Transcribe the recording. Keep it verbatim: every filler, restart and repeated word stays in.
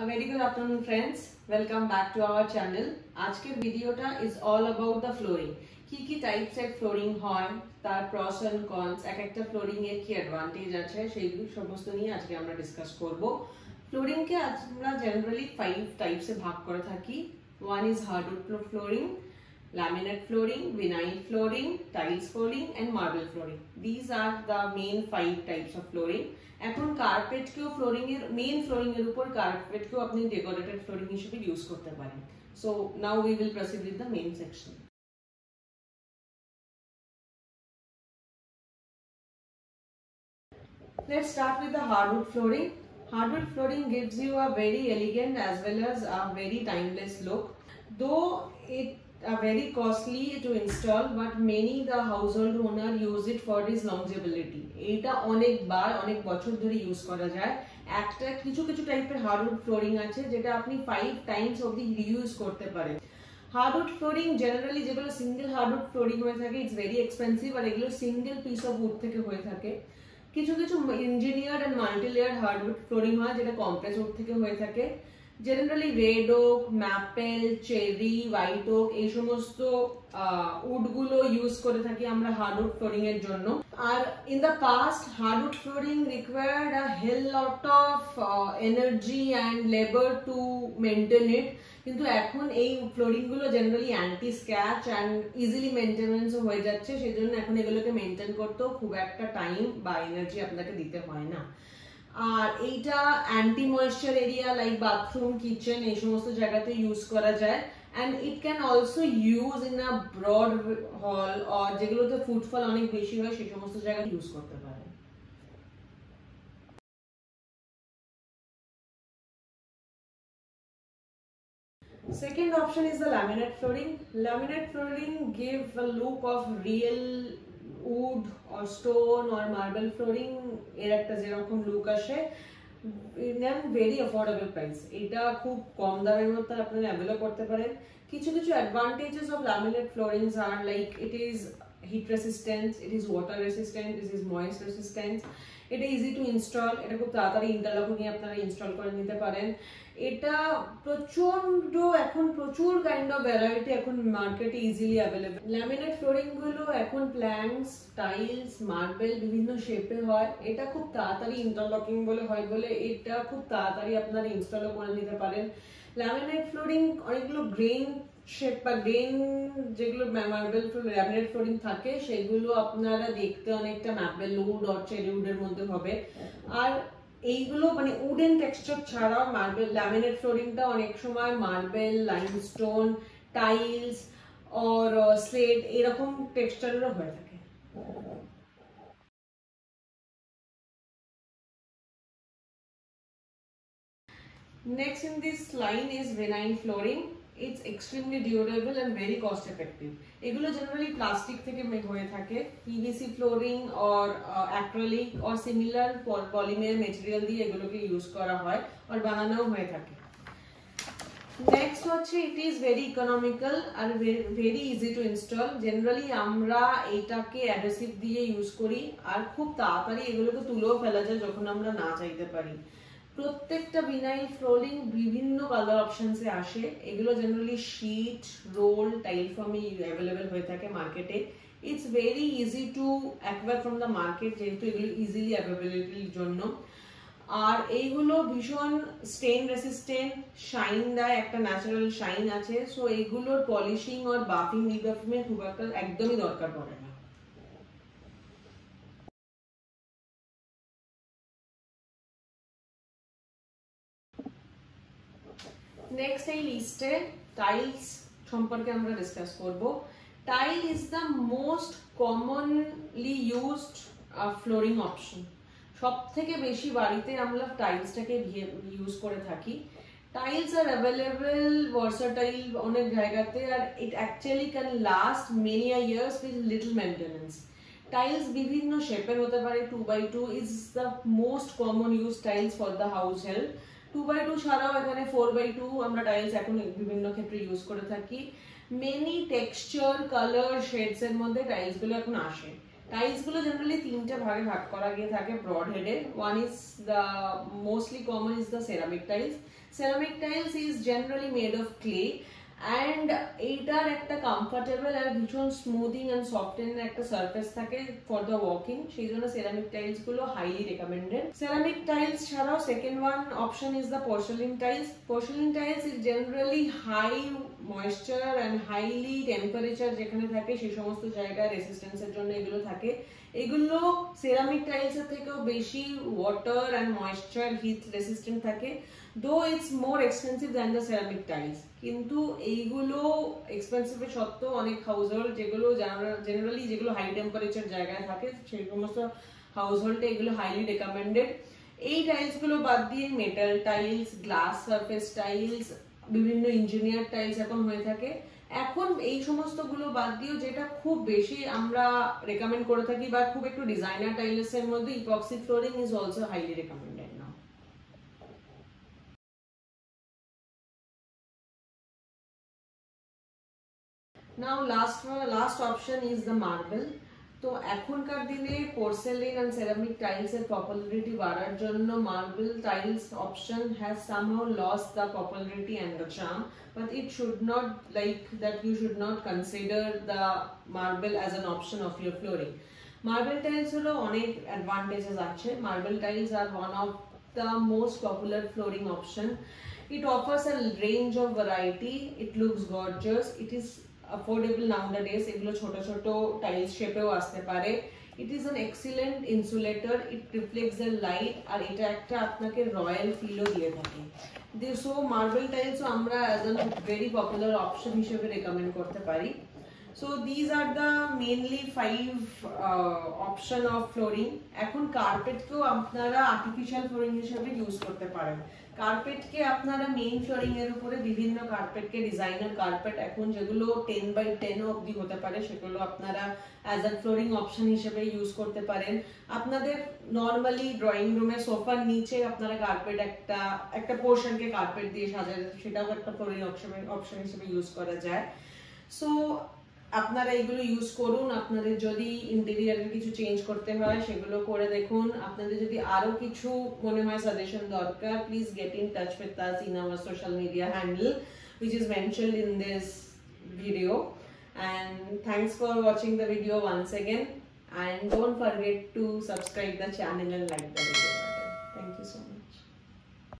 A very good afternoon friends, welcome back to our channel. আজকের ভিডিওটা is all about the flooring. কি কি types এর flooring হয়, তার প্রস এন্ড কনস, এক একটা ফ্লোরিং এর কি অ্যাডভান্টেজ আছে সেইগুলো সমস্ত নিয়ে আজকে আমরা ডিসকাস করব। ফ্লোরিং কে আমরা জেনারেলি ফাইভ টাইপস এ ভাগ করে থাকি। One is hardwood flooring, laminate flooring, vinyl flooring, tiles flooring and marble flooring. These are the main five types of flooring. এখন কার্পেট কেও ফ্লোরিং এর মেইন ফ্লোরিং এর উপর কার্পেট কেও আপনি ডেকোরেটেড ফ্লোরিং হিসেবে ইউজ করতে পারেন। So now we will proceed with the main section. Let's start with the hardwood flooring. Hardwood flooring gives you a very elegant as well as a very timeless look. Though it are very costly to install, but many the household owner use it for its longevity. এটা অনেকবার অনেক বছর ধরে use করা যায়। একটা কিছু কিছু টাইপের হার্ডউড ফ্লোরিং আছে যেটা আপনি ফাইভ টাইমস অবধি রিইউজ করতে পারেন। হার্ডউড ফ্লোরিং জেনারেলি যেগুলো সিঙ্গেল হার্ডউড ফ্লোরিং হয়ে থাকে ইটস ভেরি এক্সপেন্সিভ, আর এগুলো সিঙ্গেল পিস অফ উড থেকে হয়ে থাকে। কিছু কিছু engineered and multi layer hardwood flooring হয় যেটা কম্প্রেস উড থেকে হয়ে থাকে। Generally red oak, maple, cherry, white oak এই সমস্ত উড গুলো ইউজ করে থাকি আমরা হার্ডউড ফ্লোরিং এর জন্য। আর in the past hardwood flooring required a hell lot of energy and labour to maintain it, কিন্তু এখন এই ফ্লোরিং গুলো generally anti scratch and easily maintenance হয়ে যাচ্ছে, সেই জন্য এখন এগুলোকে মেনটেন করতেও খুব একটা টাইম বা এনার্জি আপনাকে দিতে হয় না। আর এইটা anti moisture area like bathroom, kitchen এই সমস্ত জায়গাতে ইউজ করা যায়। And it can also use in a broad hall, আর যেগুলোতে ফুটফল অনেক বেশি হয় সেই সমস্ত জায়গায় ইউজ করতে পারেন। Second option is the laminate flooring. Laminate flooring give a look of real wood or stone or marble flooring এর একটা যেরকম লুক আসে in a very affordable price. এটা খুব কম দামের মধ্যে আপনারা অ্যাভেল করতে পারেন। কিছু কিছু advantages of laminate floorings are like it is heat resistant, it is water resistant, it is moist resistant, এটা ইজি টু ইনস্টল, এটা খুব তাড়াতাড়ি ইন্টারলকিং এ আপনারা ইনস্টল করে নিতে পারেন। এটা প্রচন্ড এখন প্রচুর কাইন্ড অফ ভ্যারাইটি এখন মার্কেটে ইজিলি অ্যাভেলেবল। ল্যামিনেট ফ্লোরিং গুলো এখন প্ল্যাঙ্কস, টাইলস, মার্বেল বিভিন্ন শেপে হয়। এটা খুব তাড়াতাড়ি ইন্টারলকিং বলে হয় বলে এটা খুব তাড়াতাড়ি আপনারা ইনস্টলও করে নিতে পারেন। ল্যামিনেট ফ্লোরিং অনেকগুলো গ্রেন শেপ বা গ্রেন যেগুলো মার্বেল ল্যামিনেট ফ্লোরিং থাকে সেগুলো আপনারা দেখতে অনেকটা মার্বেল উড আর চেরি উডের মধ্যে হবে। আর এইগুলো মানে উডেন টেক্সচার ছাড়াও মার্বেল ল্যামিনেট ফ্লোরিংটা অনেক সময় মার্বেল, লাইমস্টোন, টাইলস আর স্লেট এরকম টেক্সচারেরও হয়ে থাকে। Next in this line is vinyl flooring. It's extremely durable and very cost effective. এগুলো জেনারেলি প্লাস্টিক থেকে মেক হয়ে থাকে। PVC flooring or acrylic or similar polymer material দিয়ে এগুলোকে ইউজ করা হয় আর বানানোও হয়ে থাকে। নেক্সট হচ্ছে ইট ইজ ভেরি ইকোনমিক্যাল আর very easy to install. Generally আমরা এইটাকে অ্যাডহেসিভ দিয়ে ইউজ করি আর খুব তাড়াতাড়ি এগুলোকে তুলেও ফেলা যায় যখন আমরা না চাইতে পারি। প্রত্যেকটা ভিনাইল ফ্লোরিং বিভিন্ন কালার অপশনসে আসে। এগুলো জেনারেলি শীট, রোল, টাইল ফর্মে অ্যাভেলেবেল হয়ে থাকে মার্কেটে। It's very easy to acquire from the market যেহেতু এগুলো ইজিলি অ্যাভেলেবিলিটির জন্য। আর এইগুলো ভীষণ স্টেইন রেসিস্টেন্ট, শাইন দেয়, একটা ন্যাচারাল শাইন আছে। সো এইগুলোর পলিশিং আর বাফিং রিবাফিংয়ের খুব একটা একদমই দরকার পড়ে না। নেক্সট এই লিস্টে টাইলস সম্পর্কে আমরা ডিসকাস করব। Tile is the most commonly used flooring option. সব থেকে বেশি বাড়িতে আমরা টাইলসটাকে ইউজ করে থাকি। টাইলস আর অ্যাভেলেবল ভার্সাটাইল অনেক জায়গাতে, আর it actually can last many years with little maintenance. Tiles বিভিন্ন শেপের হতে পারে। Two by two is the most common use tiles for the house help. Two by two ছাড়াও এখানে ফোর বাই টু আমরা টাইলস এখন বিভিন্ন ক্ষেত্রে ইউজ করে থাকি। মেনি টেক্সচার, কালার, শেডস এর মধ্যে টাইলস গুলো এখন আসে। টাইলস গুলো জেনারেলি তিনটে ভাগে ভাগ করা গিয়ে থাকে ব্রড হেডে। One is the mostly common is the ceramic tiles. Ceramic tiles is generally made of clay and এইটার একটা কমফর্টেবল আর ভীষণ স্মুদিং অ্যান্ড সফটেন একটা সারফেস থাকে ফর দ্য ওয়াকিং, সেই জন্য সেরামিক টাইলস গুলো হাইলি রেকমেন্ডেড। সেরামিক টাইলস ছাড়াও second one option is the porcelain tiles. Porcelain tiles is generally high moisture and highly temperature যেখানে থাকে সেই সমস্ত জায়গায় রেসিস্টেন্সের জন্য এগুলো থাকে। এগুলো সেরামিক টাইলস এর থেকেও বেশি water and moisture heat resistant থাকে, though it's more expensive than the ceramic tiles. কিন্তু এইগুলো এক্সপেন্সিভের সত্ত্বেও অনেক হাউস হোল্ড যেগুলো জেনারেলি যেগুলো হাই টেম্পারেচার জায়গায় থাকে সেই সমস্ত হাউস হোল্ডে এগুলো হাইলি রেকমেন্ডেড। এই টাইলস গুলো বাদ দিয়ে metal tiles, glass surface tiles, বিভিন্ন ইঞ্জিনিয়ার টাইলস এখন হয়ে থাকে। এখন এই সমস্ত গুলো বাদ দিয়েও যেটা খুব বেশি আমরা রেকমেন্ড করে থাকি বা খুব একটু ডিজাইনার টাইলস এর মধ্যে epoxy flooring is also highly recommended now. Now last one, last option is the marble. তো এখনকার দিনে পোর্সেলিন এন্ড সেরামিক টাইলস এর পপুলারিটি বাড়ার জন্য marble tiles option has somehow lost the popularity and the charm, but it should not like that you should not consider the marble as an option of your flooring. Marble tiles হলো অনেক advantages আছে। Marble tiles are one of the most popular flooring option. It offers a range of variety. It looks gorgeous. It is affordable nowadays. এগুলো ছোট ছোট tiles শেপেও আসতে পারে। It is an excellent insulator. It reflects the light আর এটা একটা আপনাকে royal ফিলও দিয়ে থাকে। সো মার্বেল টাইলসও আমরা as a very popular option হিসেবে রেকমেন্ড করতে পারি। So these are the mainly five uh, option of flooring. এখন কার্পেটকেও আপনারা আর্টিফিশিয়াল ফ্লোরিং হিসেবে ইউজ করতে পারেন। কার্পেটকে আপনারা মেইন ফ্লোরিং এর উপরে বিভিন্ন কার্পেটকে ডিজাইনার কার্পেট এখন যেগুলো টেন বাই টেন অবধি হতে পারে সেগুলো আপনারা অ্যাজ আ ফ্লোরিং অপশন হিসেবে ইউজ করতে পারেন। আপনাদের নর্মালি ড্রয়িং রুমে সোফার নিচে আপনারা কার্পেট একটা একটা পোর্শনকে কার্পেট দিয়ে সাজান, সেটাও একটা ফ্লোরিং অপশন অপশন হিসেবে ইউজ করা যায়। সো আপনারা এগুলো ইউজ করুন। আপনাদের যদি ইন্টেরিয়ারের কিছু চেঞ্জ করতে হয় সেগুলো করে দেখুন। আপনাদের যদি আরো কিছু মনে হয় সাজেশন দরকার, please get in touch with us in our social media handle which is mentioned in this video. And thanks for watching the video once again, and don't forget to subscribe the channel and like the video.